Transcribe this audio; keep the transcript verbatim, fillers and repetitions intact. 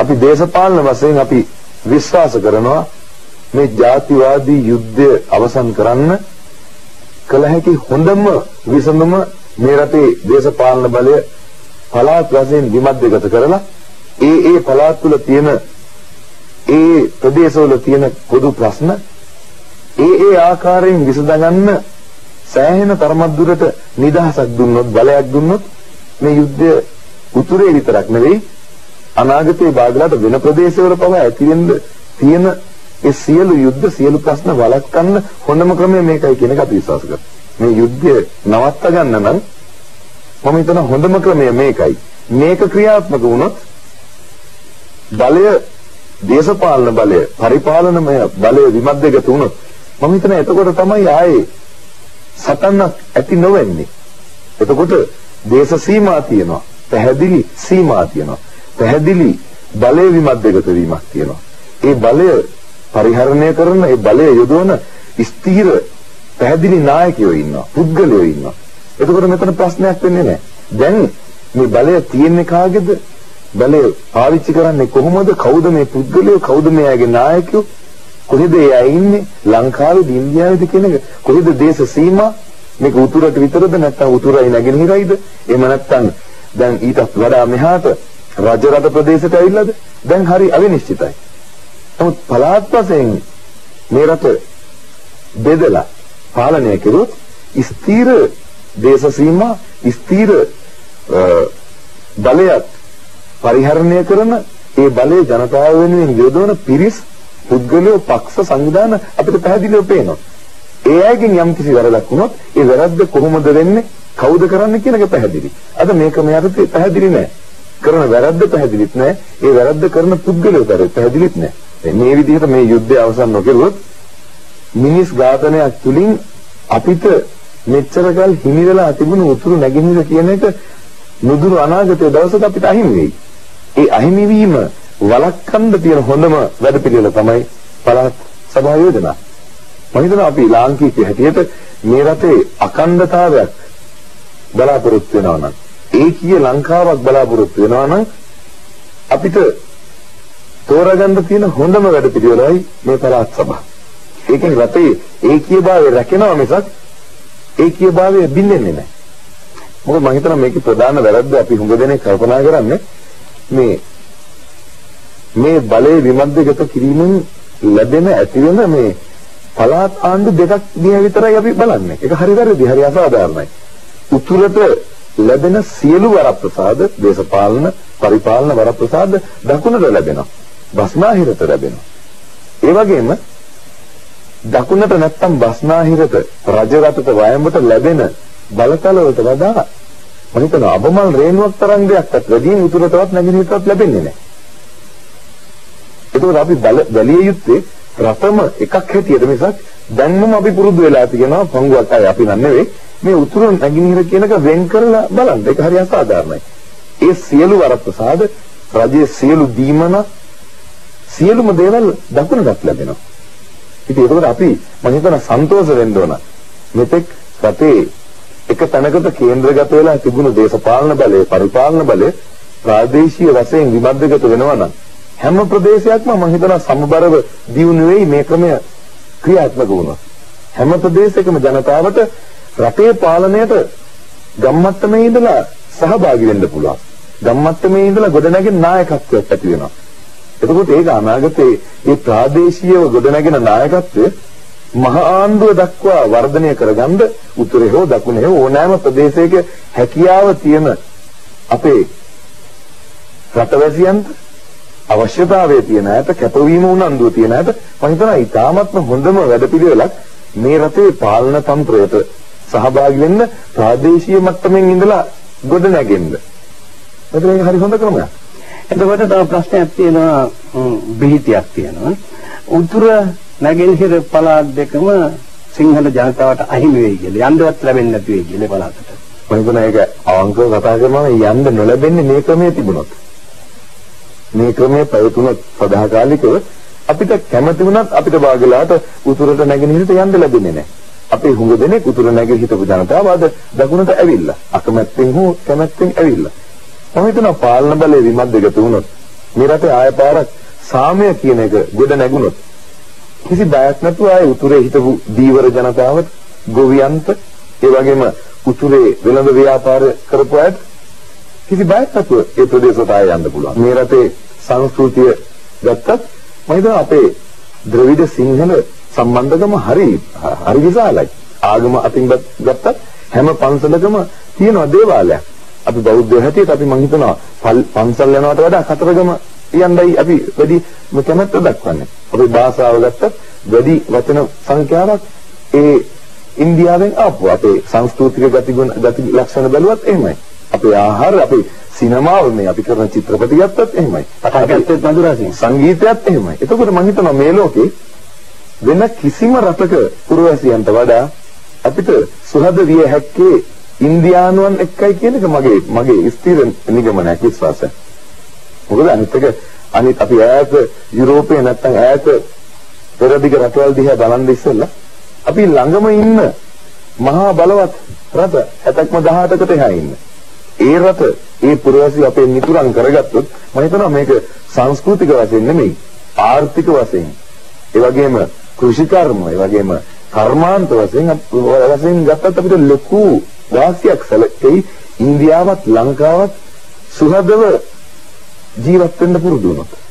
අපි දේශපාලන වශයෙන් අපි විශ්වාස කරනවා මේ ජාතිවාදී යුද්ධය අවසන් කරන්න කල හැකි හොඳම විසඳුම මේ රටේ දේශපාලන බලය පළාත් වශයෙන් විමධ්‍යගත කරලා ඒ ඒ පළාත් තුල තියෙන ඒ ප්‍රදේශවල තියෙන පොදු ප්‍රශ්න ඒ ඒ ආකාරයෙන් විසඳගන්න සෑහෙන තරමක් දුරට නිදහසක් දුන්නොත් බලයක් දුන්නොත් මේ යුද්ධය උතුරේ විතරක් නෙවෙයි අනාගතයේ බාධලාට වෙන ප්‍රදේශවල පවා ඇතිවෙන්න තියෙන ඒ සියලු යුද්ධ සියලු ප්‍රශ්න වළක්වන්න හොඳම ක්‍රමය මේකයි කියන එක අපි විශ්වාස කරනවා. මේ යුද්ධය නවත්ත ගන්න නම් මම හිතන හොඳම ක්‍රමය මේකයි. මේක ක්‍රියාත්මක වුණොත් බලය දේශපාලන බලය පරිපාලනමය බලය විමධ්‍යගත වුණොත් මම හිතන එතකොට තමයි ආයේ සටනක් ඇති නොවෙන්නේ. එතකොට දේශ සීමා තියෙනවා. පැහැදිලි සීමා තියෙනවා. පැහැදිලි බලය විමධ්‍යගත වීමක් තියෙනවා. ඒ බලය පරිහරණය කරන ඒ බලය යොදවන ස්ථීර පැහැදිලි නායකයෝ ඉන්නවා. පුද්ගලයෝ ඉන්නවා. එතකොට මෙතන ප්‍රශ්නයක් වෙන්නේ නැහැ. දැන් මේ බලය තියෙන්නේ කාගේද? බලය පාවිච්චි කරන්නේ කොහොමද? කවුද මේ පුද්ගලයෝ? කවුද මෙයාගේ නායකයෝ? කොහෙද එයා ඉන්නේ? ලංකාවේද ඉන්දියාවේද කියන එක? කොහෙද දේශ සීමා? මේක උතුරට විතරද නැත්නම් උතුරයි නැගෙනහිරයිද? එහෙම නැත්නම් දැන් ඊටත් වඩා මෙහාට රජ රට ප්‍රදේශයට ඇවිල්ලාද? දැන් හරි අවිනිශ්චිතයි. නමුත් පළාත් වශයෙන් මේ රට බෙදලා පාලනය කෙරුවොත් ස්ථීර දේශ සීමා ස්ථීර බලයක් පරිහරණය කරන ඒ බලයේ ජනතාව වෙනුවෙන් යොදවන පිරිස් පුද්ගලයෝ පක්ෂ සංවිධාන අපිට පැහැදිලිව පේනවා. ඒ අයගෙන් යම් කිසි වැරදක් වුණොත් ඒ වැරද්ද කොහොමද වෙන්නේ? කවුද කරන්නේ කියන එක පැහැදිලි. අද මේක මෙයාට පැහැදිලි නෑ. කරන වැරද්ද පැහැදිලිත් නෑ. ඒ වැරද්ද කරන පුද්ගලයෝ පැහැදිලිත් නෑ. මේ විදිහට මේ යුද්ධය අවසන් නොකරුවොත් මිනිස් ඝාතනයක් තුලින් අපිට මෙච්චර කල් හිමි වෙලා තිබුණු උතුරු නැගෙනහිර කියන එක නුදුරු අනාගතයේ දවසක අපිට අහිමි වෙයි. ඒ අහිමි වීම වළක්වන්න තියෙන හොඳම වැඩපිළිවෙල තමයි පළාත් සභා යෝජනා. මම හිතනවා අපි ලාංකිකයෙක් හැටියට මේ රටේ අඛණ්ඩතාවයක් බලාපොරොත්තු වෙනවා නම් ඒකීය ලංකාවක් බලාපොරොත්තු වෙනවා නම් අපිට තෝරාගන්න තියෙන හොඳම වැඩපිළිවෙලයි මේ පළාත් සභා. ඒකෙන් රටේ ඒකීයභාවය රැකෙනවා මිසක් ඒකීයභාවය බිඳෙන්නේ නැහැ. මොකද මම හිතනවා මේකේ ප්‍රධාන වැරද්ද අපි හුඟ දෙනෙක් කල්පනා කරන්නේ මේ මේ බලයේ විමධ්‍යගත කිරීමෙන් ලැබෙන ඇතිවෙන මේ පළාත් ආණ්ඩු දෙකක් දිහා විතරයි අපි බලන්නේ. ඒක හරි වැරදි, හරි අසාධාරණයි. උතුරට ලැබෙන සියලු වරප්‍රසාද දේශපාලන පරිපාලන වරප්‍රසාද දකුණට ලැබෙනවා. බස්නාහිරට ලැබෙනවා. ඒ වගේම දකුණට නැත්තම් බස්නාහිරට රජ රටට වයඹට ලැබෙන බලතල වලට වඩා මම හිතනවා අබමල් රේණුවක් තරම් දෙයක්වත් වැඩියෙන් උතුරටවත් නැගෙනහිරටවත් ලැබෙන්නේ නැහැ. ඒකෝද අපි බැලිය යුත්තේ රටම එකක් හැටියට මිසක් දැන්ම අපි පුරුදු වෙලා තියෙනවා පංගුවක් අය අපි නන් නෙවෙයි මේ උතුර නැගෙනහිර කියනක වෙන් කරලා බලන්න. ඒක හරි අසාධාරණයි. ඒ සියලු වරප්‍රසාද රජයේ සියලු දීමන සියලුම දේවල් දකුණට ලැබෙනවා. ඉතින් ඒකෝද අපි මම හිතනවා සන්තෝෂ වෙන්න ඕන. මෙතෙක් රටේ එක තැනකට කේන්ද්‍රගත වෙලා තිබුණු දේශපාලන බලය පරිපාලන බලය ප්‍රාදේශීය වශයෙන් විමධ්‍යගත වෙනවා නම් හැම ප්‍රදේශයක්ම මම හිතනවා සමබරව දියුණු වෙයි මේ ක්‍රමය ක්‍රියාත්මක වුණොත්. හැම ප්‍රදේශයකම ජනතාවට රටේ පාලනයට ගම්මට්ටමේ ඉඳලා සහභාගී වෙන්න පුළුවන්. ගම්මට්ටමේ ඉඳලා ගොඩනැගෙන නායකත්වයක් ඇති වෙනවා. එතකොට ඒක අනාගතයේ මේ ප්‍රාදේශීයව ගොඩනැගෙන නායකත්වය මහා ආණ්ඩුව දක්වා වර්ධනය කරගන්න උතුරේ හෝ දකුණේ හෝ ඕනෑම ප්‍රදේශයක හැකියාව තියෙන අපේ රටවැසියන්ට අවශ්‍යතාවය තියෙන අයට කැපවීම උනන්දුව තියෙන අයට මම හිතනවා ඊටාත්ම හොඳම වැඩපිළිවෙලක් මේ රටේ පාලන තන්ත්‍රයට සහභාගී වෙන්න ප්‍රාදේශීය මට්ටමින් ඉඳලා ගොඩ නැගෙන්න. ඒක හරි හොඳ ක්‍රමයක්. එතකොට තව ප්‍රශ්නයක් තියෙනවා, බිහිතියක් තියෙනවා. උතුර නැගෙනහිර පළාත් දෙකම සිංහල ජනතාවට අහිමි වෙයි කියලා. යන්නවත් ලැබෙන්නේ නැති වෙයි කියලා පළාතට. මම හිතනවා ඒක අවංකව කතා කරනවා යන්න නොලැබෙන්නේ මේ ක්‍රමයේ තිබුණොත්. මේ ක්‍රමයේ පැවතුනොත් සදාකාලිකව අපිට කැමති වුණත් අපිට භාගලාට උතුරට නැගෙනහිරට යන්න ලැබෙන්නේ නැහැ. අපේ හුඟ දෙනෙක් උතුර නැගෙනහිර හිටපු ජනතාව අද දකුණට ඇවිල්ලා. අකමැත්තෙන් හෝ කැමැත්තෙන් ඇවිල්ලා. මම හිතනවා පාලන බලය විමධ්‍යගත වුණොත් මේ රටේ ආය පාරක් සාමය කියන එක ගොඩ නැගුණොත් කිසි බයක් නැතුව ආයේ උතුරේ හිටපු දීවර ජනතාවට, ගොවියන්ට, ඒ වගේම උතුරේ වෙළඳ ව්‍යාපාර කරපු අයට කිසි බයක් නැතුව ඒ ප්‍රදේශයට ආයේ යන්න පුළුවන්. මේ රටේ සංස්කෘතිය ගත්තත් මම හිතනවා අපේ ද්‍රවිඩ සිංහල සම්බන්ධකම හරි හරි විශාලයි. ආගම අතින් ගත්තත් හැම පන්සලකම තියෙනවා දේවාලයක්. අපි බෞද්ධයෝ හැටියට අපි මම හිතනවා පන්සල් යනවට වඩා කතරගම යන්නයි අපි වැඩි කැමැත්ත දක්වන්නේ. අපේ භාෂාව ගත්තත් වැඩි වචන සංඛ්‍යාවක් ඒ ඉන්දියාවෙන් ආපු අපේ සංස්කෘතික ගතිගුණ ගති ලක්ෂණ බැලුවත් එහෙමයි. අපේ ආහාර, අපේ සිනමාව, මේ අපි කරන චිත්‍රපටි ගත්තත් එහෙමයි. කතාකත්තේ මధుරාසින් සංගීතයත් එහෙමයි. එතකොට මම හිතනවා මේ ලෝකේ වෙන කිසිම රටක පුරවැසියන්ට වඩා අපිට සුහද විය හැක්කේ ඉන්දියානුවන් එක්කයි කියන එක මගේ මගේ ස්ථිර නිගමනයක්, විශ්වාසයක්. මොකද අනිත් එක අනිත් අපි ඈත යුරෝපේ නැත්තම් ඈත පෙරදිග රටවල් දිහා බලන් ඉස්සෙල්ලා අපි ළඟම ඉන්න මහා බලවත් රට හැතැක්ම දහඅටකට එහා ඉන්න. ඒ රට ඒ පුරවැසි අපේ මිතුරන් කරගත්තොත් මම හිතනවා මේක සංස්කෘතික වශයෙන් නෙමෙයි ආර්ථික වශයෙන්, ඒ වගේම කෘෂිකර්ම, ඒ වගේම කර්මාන්ත වශයෙන් වශයෙන් ගත්තත් අපිට ලොකු වාසියක් සැලකෙයි ඉන්දියාවත් ලංකාවත් සුහදව ජීවත් වෙන්න පුරුදු වුණොත්.